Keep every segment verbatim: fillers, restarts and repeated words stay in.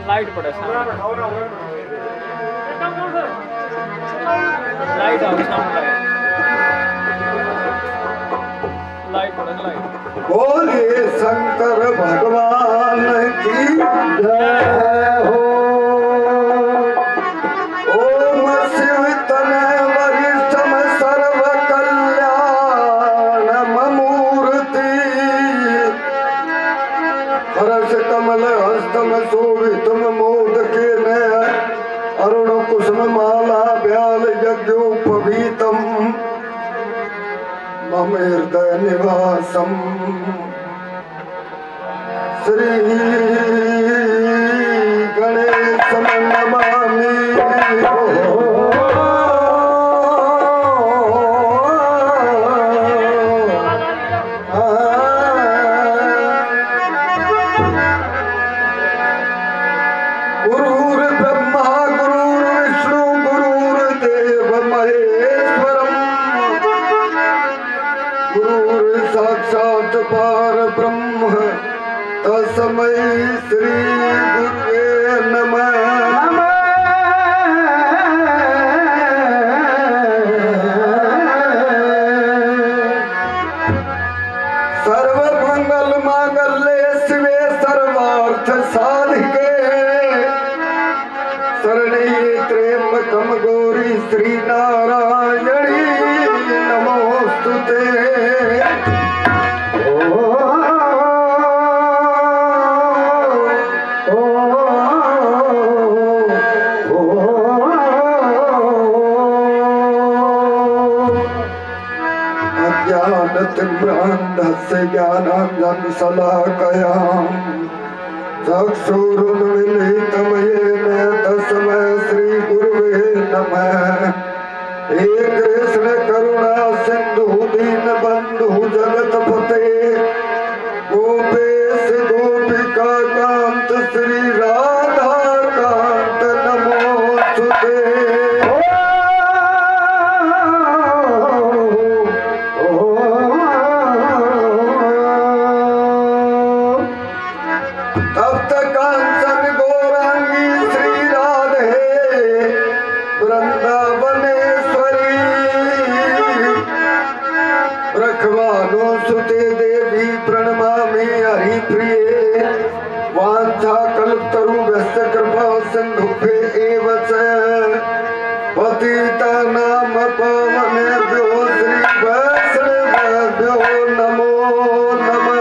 Light पड़े सामने, light आओ सामने, लाइट पड़े लाइट। बोलिए शंकर भगवान की जय हो। ओम शिव तनय वरिष्ठम सर्व कल्याणम मूर्ति, हर्ष कमल हस्तम शोभितम मोदकेन, अरुण कुसुम माला व्याल यज्ञोपवीतम, मम हृदय निवासम श्री गणेशम नमामि। गुरुर्ब्रह्मा गुरुर्विष्णु गुरुर्देव महेश्वरम्, गुरुर् साक्षात् परब्रह्म तस्मै श्री गुरुवे नमः। सर्वमंगल मांगल्ये शिवे सर्वार्थ साधिके, शरण्ये त्र्यंबकम गौरी श्री नारायणी नमोस्तुते। अज्ञानतिम्रान्धस्य ज्ञानाञ्जन शलाकयां चक्षुरुन्मीलितं येन तस्मै श्री गुरुवे नमः। हे कृष्ण करुणा सिंधु दीनबंधु जगतपते, गोपेश गोपिका कांत श्री राधा कांत नमोस्तुते। तप्त कांचन गौरांगी श्री राधे वृंदावनेश्वरी, रखवालो सुते देवी प्रणमामि हरिप्रिये। वाञ्छा कल्पतरुभ्यश्च कृपा सिन्धुभ्य एव च, पतितानां पावनेभ्यो श्री वैष्णवेभ्यो नमो नमः।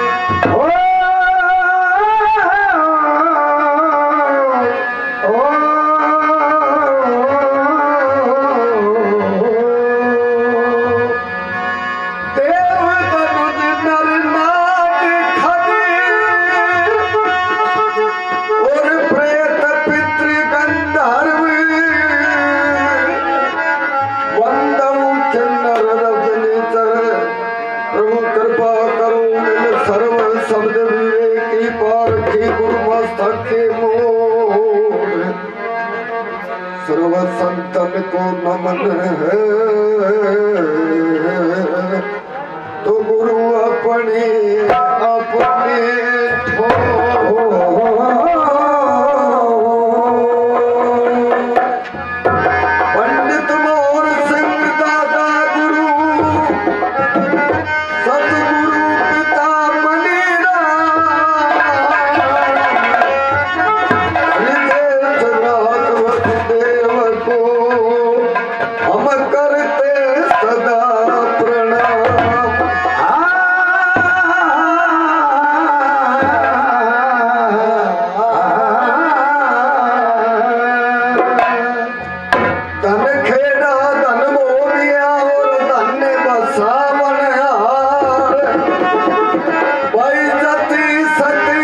शब्द विवेकी पारखी गुरुमस्तक के मोर, सर्व संतन को नमन है तो गुरु अपने अपने हो। पंडित मोर सिंह दादा गुरु, सतगुरु पिता हम करते सदा प्रणाम। धन खेड़ा धन मोरिया और धन बसावन हार, भाई जती सती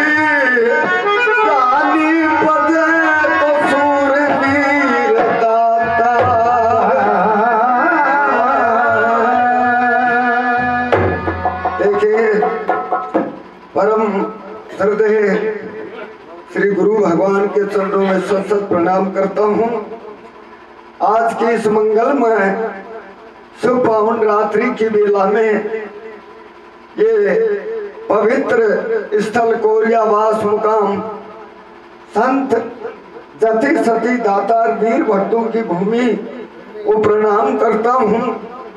जानी बजे तो सूरवीर दाता। देखिए परम श्रद्धेय श्री गुरु भगवान के चरणों में सत सत प्रणाम करता हूँ। आज की इस मंगलमय शुभ पावन रात्रि की बेला में ये पवित्र स्थल कोरियावास मुकाम संत जति सती दातार वीर भक्तों की भूमि को प्रणाम करता हूँ।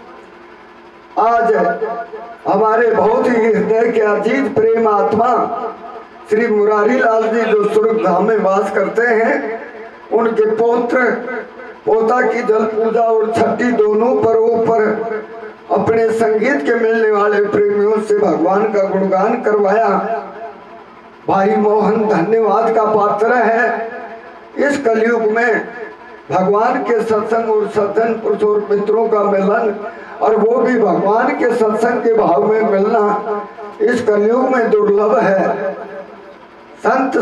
आज हमारे बहुत ही हृदय के अजीत प्रेम आत्मा श्री मुरारी लाल जी जो स्वर्ग धाम में वास करते हैं, उनके पौत्र पोता की जल पूजा और छठी दोनों पर्वों पर अपने संगीत के मिलने वाले प्रेमियों से भगवान का गुणगान करवाया। भाई मोहन धन्यवाद का पात्र है। इस कलयुग में भगवान के सत्संग और सज्जन पुरुष और मित्रों का मिलन, और वो भी भगवान के सत्संग के भाव में मिलना इस कलयुग में दुर्लभ है। संत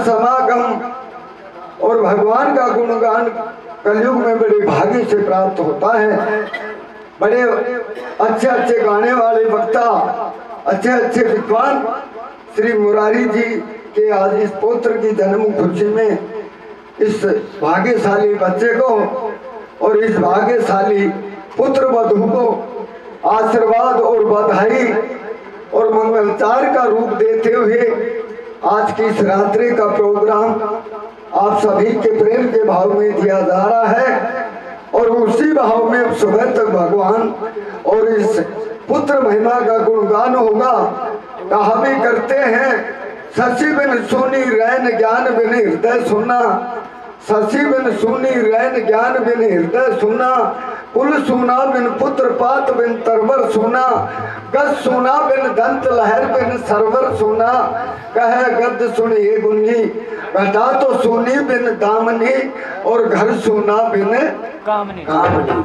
समागम और भगवान का गुणगान कलयुग में बड़े भाग्य से प्राप्त होता है। बड़े अच्छे अच्छे गाने वाले वक्ता, अच्छे अच्छे विद्वान श्री मुरारी जी के आज इस पुत्र की जन्म खुशी में इस भाग्यशाली बच्चे को और इस भाग्यशाली पुत्र वधू को आशीर्वाद और बधाई और मंगलचार का रूप देते हुए आज की इस रात्रि का प्रोग्राम आप सभी के प्रेम के भाव में दिया जा रहा है। और उसी भाव में सुबह तक भगवान और इस पुत्र महिमा का गुणगान होगा। कहा भी करते हैं, शशि बिन सुनी रैन ज्ञान बिन हृदय सुना, शशि बिन सुनी रैन ज्ञान बिन हृदय सुना, कुल सुना बिन पुत्र पात बिन तरवर सुना, गद सुना बिन दंत लहर बिन सरवर सुना, कह गद सुनिए गुंजी, घटा तो सुनी बिन दामनी, और घर सुना बिन कामनी। कामनी।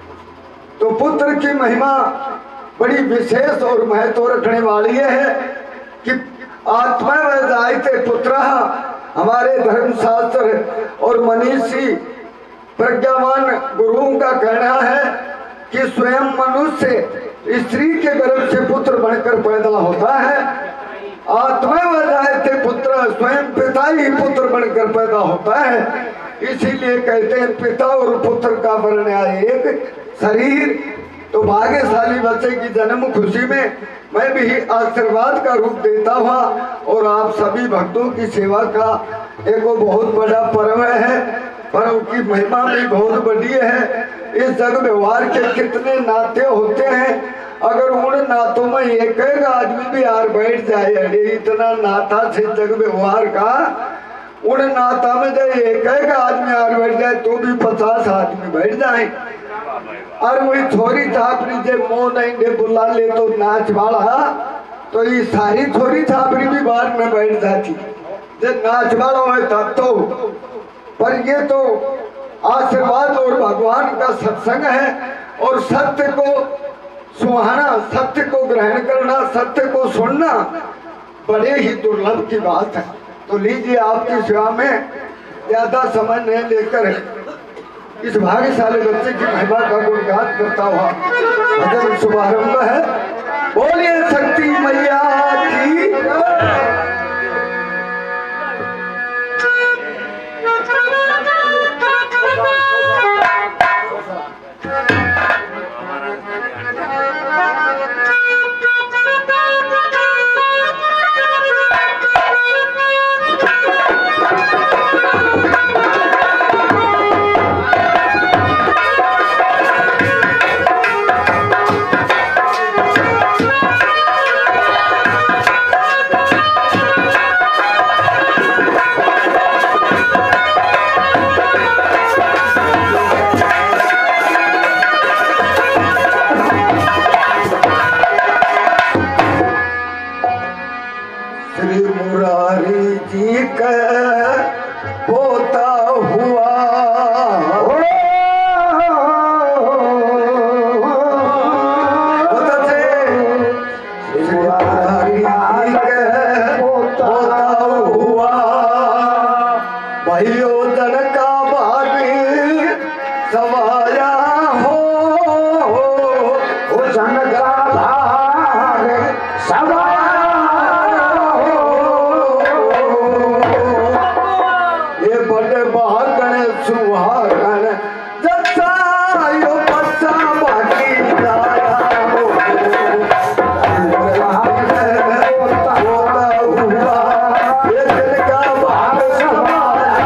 तो पुत्र की महिमा बड़ी विशेष और महत्व रखने वाली है कि आत्मा में जायते पुत्र, हमारे धर्मशास्त्र और मनीषी प्रज्ञावान गुरुओं का कहना है कि स्वयं मनुष्य स्त्री के गर्भ से पुत्र बनकर पैदा होता है। आत्मा में जायते पुत्र, स्वयं पिता ही पुत्र बनकर पैदा होता है। इसीलिए कहते हैं पिता और पुत्र का वर्ण एक शरीर। तो भाग्यशाली बच्चे की जन्म खुशी में मैं भी आशीर्वाद का रूप देता हुआ और आप सभी भक्तों की सेवा का एक बहुत बड़ा पर्व है। पर्व की महिमा भी बहुत बड़ी है। इस जग व्यवहार के कितने नाते होते हैं, अगर उन नातों में एक एक आदमी भी यार बैठ जाए, अरे इतना नाता से जग व्यवहार का, उन नाता में जब एक एक आदमी यार बैठ जाए तो भी पचास आदमी बैठ जाए। और वही थोड़ी थापरी जे मोह नहीं दे बुला ले तो नाच वाला, तो ये सारी थोड़ी थापरी भी बाद में बैठ जाती जब नाच वाला हो तब तो। पर ये तो आशीर्वाद और भगवान का सत्संग है, और सत्य को सुहाना, सत्य को ग्रहण करना, सत्य को सुनना बड़े ही दुर्लभ की बात है। तो लीजिए आपकी सेवा में ज्यादा समय नहीं लेकर इस भाग्यशाली बच्चे की महिमा का गुणगान करता हुआ भजन शुभारंभ है। बोलिए शक्ति मैया की। Bye.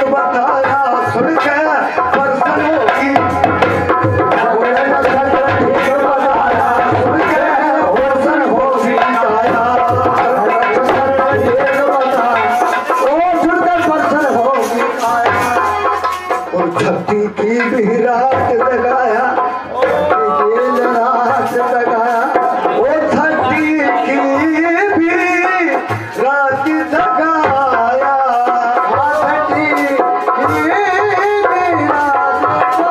बताया सुन के परसन होगी छठी की भी रात जगाया रात जगाया ओ छठी की भी रात जगाया छठी की भी रात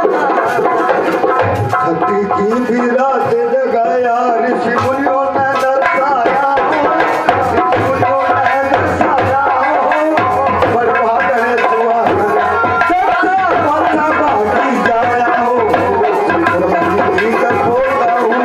छठी की भी रात जगाया ऋषि मुनियों ने दर्शाया ऋषि मुनियों ने दर्शाया बर्बाद है सुहागन बाकी जाया हो खोलता हूँ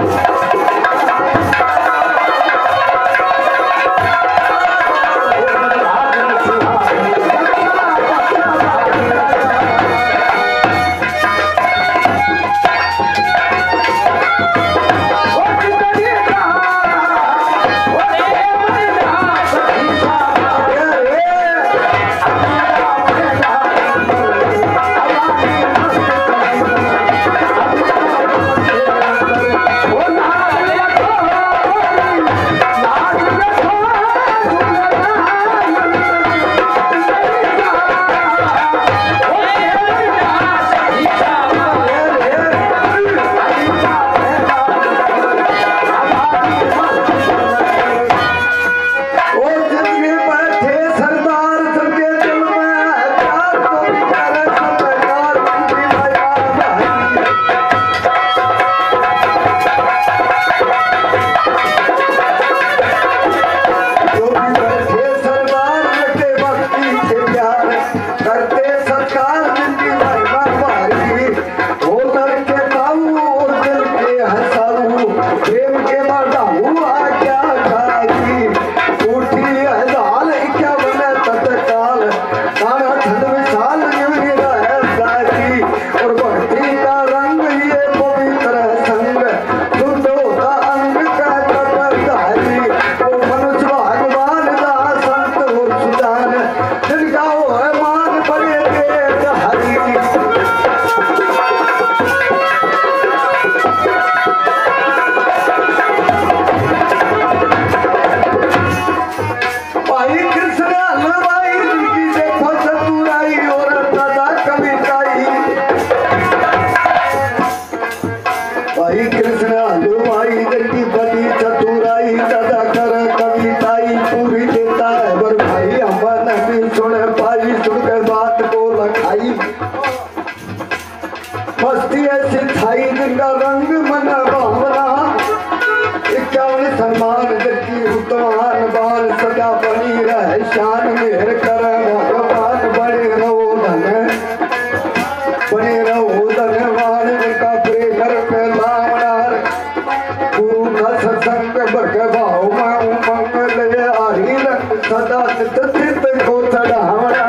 मस्ती ऐसी छाई जिनका रंग मन भावना इक्यावन सम्मान जबकि उत्तमान बाल सदा बनी रहे शान मेहर कर भगवान बने रहो धन बने रहो धनवान जिनका प्रेम पे लावनार गुरु का सत्संग भगवाओ मैं मंगल आही रंग सदा चित चित को चढ़ावना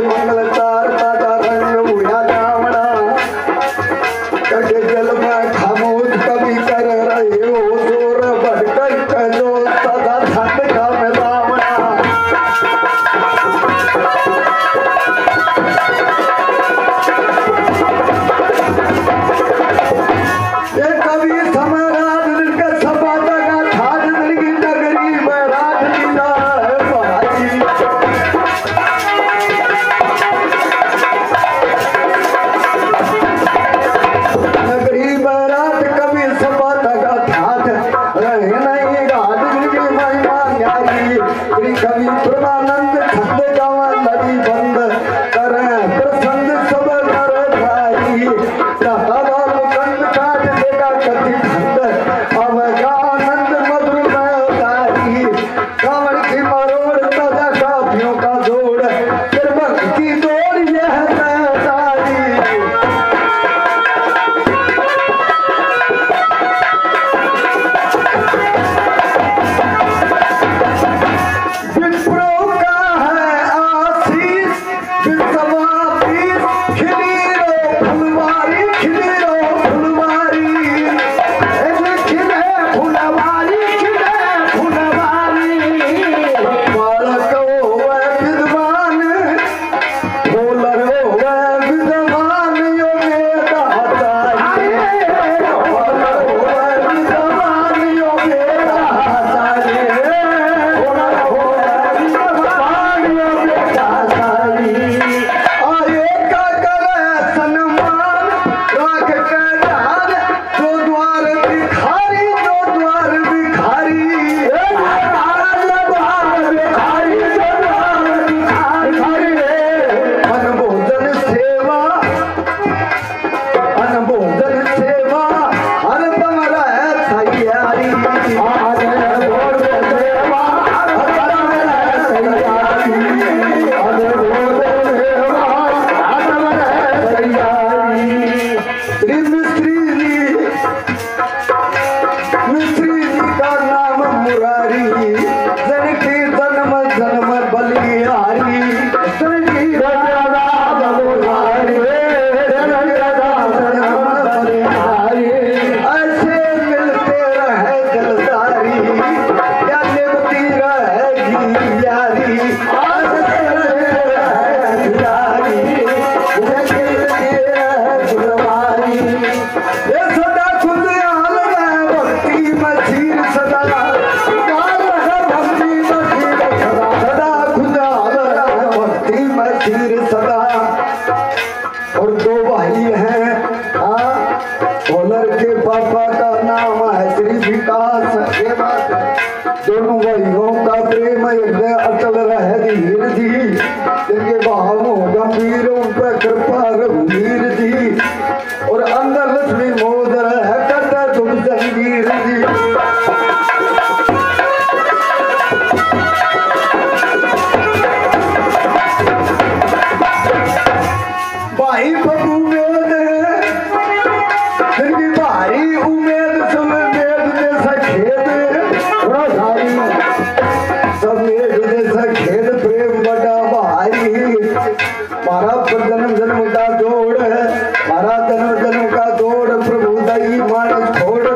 करके जल में खा यो जोर भटक कजो सदा धन का मिलावना ये कभी समय रात दिन के सपाटा का थाज दिन की नगरी में रात दीदा है भाई नगरी में रात कभी सपाटा का थाज रहे नहीं रात दिन की महिमा न्यारी श्री कवि प्रमानंद छंद गावा नदी बंद करे प्रसन्न सब नर धारी दाता मुकंद काज देगा कति खंड अवगानंद मधुर तारी कांवड़ की मरोड़ ताजा काफियों का जोड़ फिर की दौड़ यह तारी विप्रो का है आशीष विश्वापीस खिली रो फुलवारी खिली रो फुलवारी ऐसे खिले फुलवारी खिले फुलवारी बालक होवे विद्वान फूलर होवे विद्वान यो वेदाचार्य फूलर होवे विद्वान यो वेदाचार्य फूलर होवे विद्वान यो वेदाचार्य आये का करे सन्मान राख के ध्यान दो द्वार भिखारी दो द्वार भिखारी अनभोजन सेवा अनभोजन सेवा हर पल रहे तैयारी अनभोजन सेवा हर पल रहे तैयारी अनभोजन सेवा हर पल रहे तैयारी श्री मिस्त्री जी मिस्त्री जी का नाम मुरारी जन की जन्म जन्म बलिहारी जन की राजा मुरारी जन की राजा जन्म बलिहारी ऐसे मिलते रहे जलदारी या निभती रहेगी यारी ऐसे मिलते रहे यारी या निभती रहे गुलवारी ये सदा खुशहाल रहे भक्ति मसीर सदा खुशहाल रहे भक्ति मसीर सदा सदा खुशहाल रहे भक्ति मसीर सदा और दो भाई हैं हाँ ओलर के पापा का नाम है श्री विकास ये बात है दोनों भाइयों का प्रेम हृदय अचल रहे धीर जी इनके भावों गंभीर उन पर कृपा रघुवीर जी और अंदर लक्ष्मी मोद रहे करता तुम जंगीर जी भाई बबू वेद जिनकी भारी उम्मीद सब वेद जैसा खेद थोड़ा सारी सब वेद जैसा खेद प्रेम बड़ा भारी मारा पर जन्म जन्म का जोड़ है मारा जन्म जन्म का जोड़ प्रभु दई मानस छोड़